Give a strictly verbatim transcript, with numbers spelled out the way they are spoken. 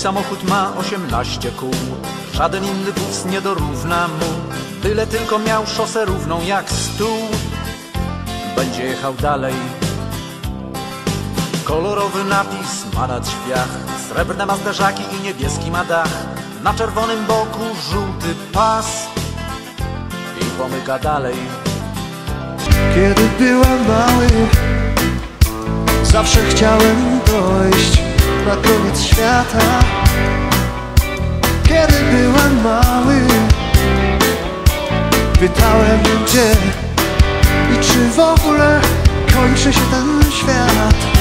samochód ma osiemnaście kół, żaden inny wóz nie dorówna mu. Byle tylko miał szosę równą jak stół, będzie jechał dalej. Kolorowy napis ma na drzwiach, srebrne ma zderzaki i niebieski ma dach. Na czerwonym boku żółty pas i pomyka dalej. Kiedy byłem mały, zawsze chciałem dojść na koniec świata. Kiedy byłem mały, pytałem gdzie i czy w ogóle kończy się ten świat.